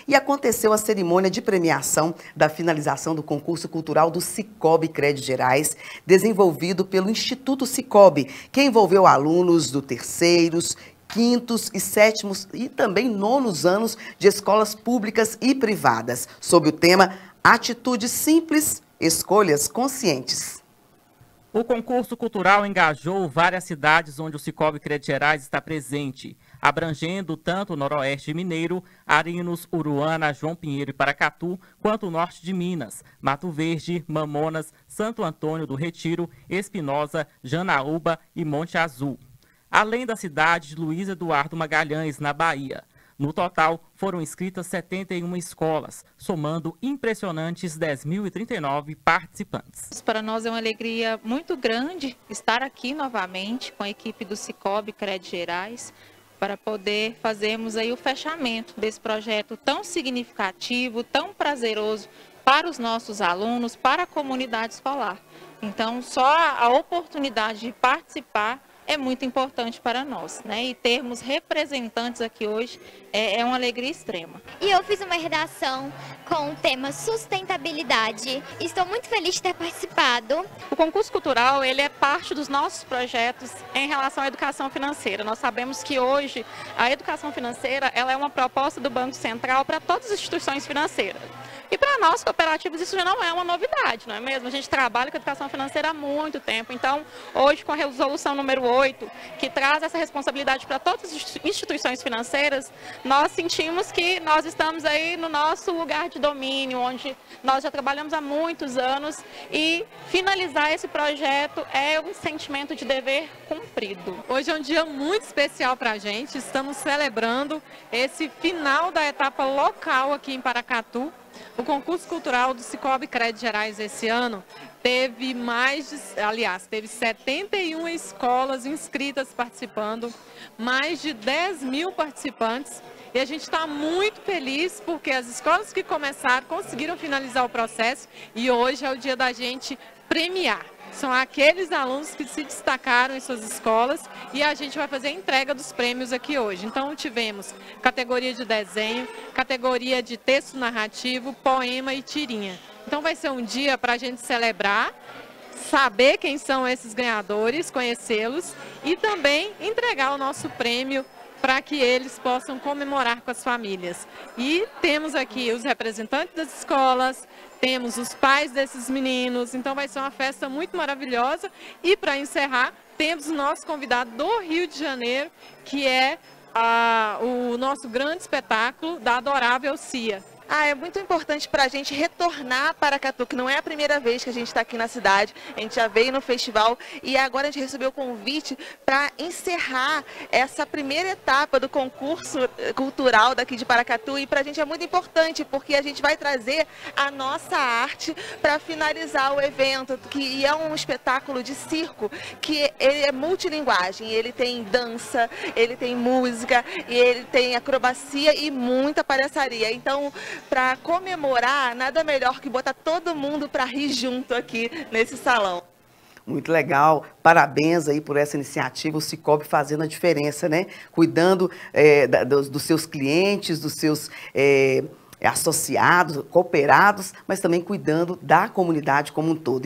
e aconteceu a cerimônia de premiação da finalização do concurso cultural do Sicoob Crédito Gerais, desenvolvido pelo Instituto Sicoob, que envolveu alunos do terceiros, quintos e sétimos e também nonos anos de escolas públicas e privadas, sob o tema Atitudes Simples, Escolhas Conscientes. O concurso cultural engajou várias cidades onde o Sicoob Crédito Gerais está presente, abrangendo tanto o noroeste mineiro, Arinos, Uruana, João Pinheiro e Paracatu, quanto o norte de Minas, Mato Verde, Mamonas, Santo Antônio do Retiro, Espinosa, Janaúba e Monte Azul. Além da cidade de Luiz Eduardo Magalhães, na Bahia. No total, foram inscritas 71 escolas, somando impressionantes 10.039 participantes. Para nós é uma alegria muito grande estar aqui novamente com a equipe do Sicoob Crédito Gerais para poder fazermos aí o fechamento desse projeto tão significativo, tão prazeroso para os nossos alunos, para a comunidade escolar. Então, só a oportunidade de participar é muito importante para nós, né? E termos representantes aqui hoje é uma alegria extrema. E eu fiz uma redação com o tema sustentabilidade. Estou muito feliz de ter participado. O concurso cultural, ele é parte dos nossos projetos em relação à educação financeira. Nós sabemos que hoje a educação financeira, ela é uma proposta do Banco Central para todas as instituições financeiras. E para nós, cooperativos, isso já não é uma novidade, não é mesmo? A gente trabalha com educação financeira há muito tempo. Então, hoje, com a resolução número 8, que traz essa responsabilidade para todas as instituições financeiras, nós sentimos que nós estamos aí no nosso lugar de domínio, onde nós já trabalhamos há muitos anos, e finalizar esse projeto é um sentimento de dever cumprido. Hoje é um dia muito especial para a gente, estamos celebrando esse final da etapa local aqui em Paracatu. O concurso cultural do Sicoob Crédito Gerais esse ano teve teve 71 escolas inscritas participando, mais de 10.000 participantes. E a gente está muito feliz porque as escolas que começaram conseguiram finalizar o processo e hoje é o dia da gente premiar. São aqueles alunos que se destacaram em suas escolas e a gente vai fazer a entrega dos prêmios aqui hoje. Então tivemos categoria de desenho, categoria de texto narrativo, poema e tirinha. Então vai ser um dia para a gente celebrar, saber quem são esses ganhadores, conhecê-los e também entregar o nosso prêmio para que eles possam comemorar com as famílias. E temos aqui os representantes das escolas, temos os pais desses meninos, então vai ser uma festa muito maravilhosa. E para encerrar, temos o nosso convidado do Rio de Janeiro, que é o nosso grande espetáculo da Adorável Cia. É muito importante para a gente retornar a Paracatu, que não é a primeira vez que a gente está aqui na cidade, a gente já veio no festival e agora a gente recebeu o convite para encerrar essa primeira etapa do concurso cultural daqui de Paracatu e para a gente é muito importante porque a gente vai trazer a nossa arte para finalizar o evento, que é um espetáculo de circo que ele é multilinguagem, ele tem dança, ele tem música, ele tem acrobacia e muita palhaçaria. Então, para comemorar, nada melhor que botar todo mundo para rir junto aqui nesse salão. Muito legal, parabéns aí por essa iniciativa, o Sicoob fazendo a diferença, né? Cuidando dos seus clientes, dos seus associados, cooperados, mas também cuidando da comunidade como um todo.